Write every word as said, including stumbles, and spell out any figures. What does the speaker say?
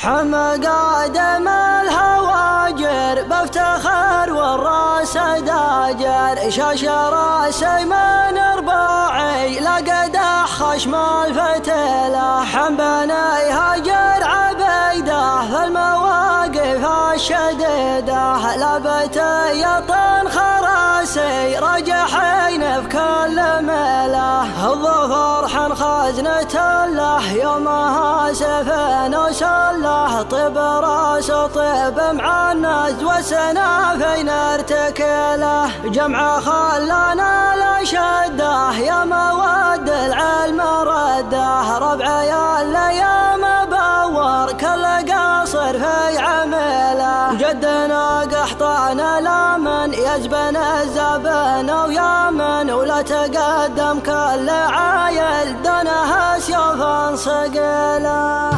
حمى قادم الهواجر بفتخر والراس داجر شاش راسي من ارباعي لا قدح خشم الفتيله حم بني هاجر عبيده في المواقف الشديده لابت يطن خراسي رجحين في كل ميله الظفر حن خزنة له يومها سفن وسله طيب راس طيب مع الناس والسنافين ارتكله جمع خلانا لا شده يا مواد العلم رده ربع يا الايام باور كل قاصر في عمله جدنا قحطان لا من يزبن الزبن ويامن ولا تقدم كل عايل دونها سيوف صقله.